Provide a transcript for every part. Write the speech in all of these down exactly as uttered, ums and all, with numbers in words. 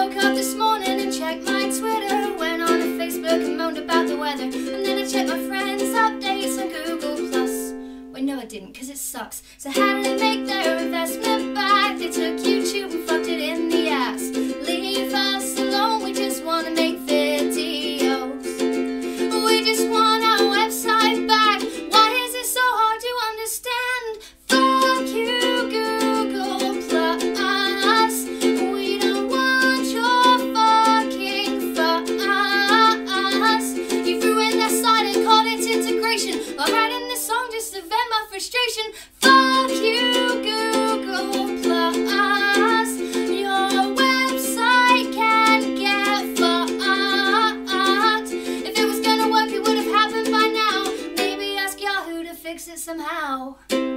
woke up this morning and checked my Twitter, went on to Facebook and moaned about the weather, and then I checked my friends' updates on Google Plus. Wait, no I didn't, cause it sucks. So how did they make their investment back? They took YouTube and fucked it in the ass. Leave us alone, we just wanna make videos. We just want our website back. Why is it so hard to understand? Fuck you, Google Plus. We don't want your fucking fuss. You've ruined that site and called it integration. I'm writing this song just to vent my frustration. Fuck you, Google Plus. Your website can get fucked. If it was gonna work, it would have happened by now. Maybe ask Yahoo to fix it somehow.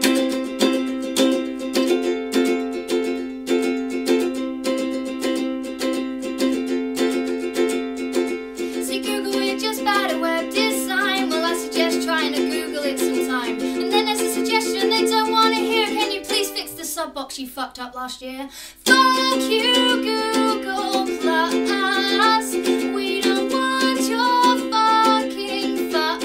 See, Google, we're just bad at web design. Well, I suggest trying to Google it sometime. And then there's a suggestion they don't want to hear. Can you please fix the sub box you fucked up last year? Fuck you, Google Plus. We don't want your fucking fuss.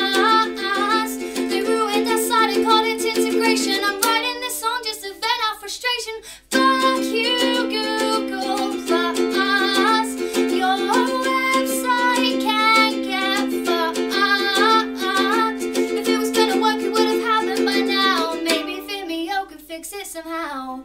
They ruined that site and called it integration. I'm writing this song just to vent our frustration. Fuck you, Google Plus. Your website can get fucked. If it was gonna work, it would have happened by now. Maybe Vimeo could fix it somehow.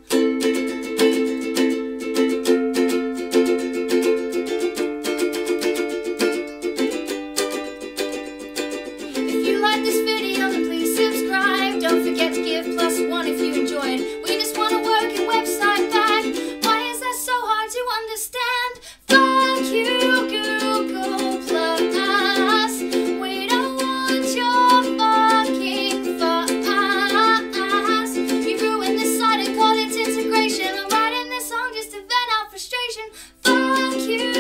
If you like this video, then please subscribe. Don't forget to give plus one if you enjoyed. We just want to work your website back. Why is that so hard to understand? Fuck you, Google Plus. We don't want your fucking fuss. You ruined this site and called it integration. I'm writing this song just to vent our frustration. Fuck you.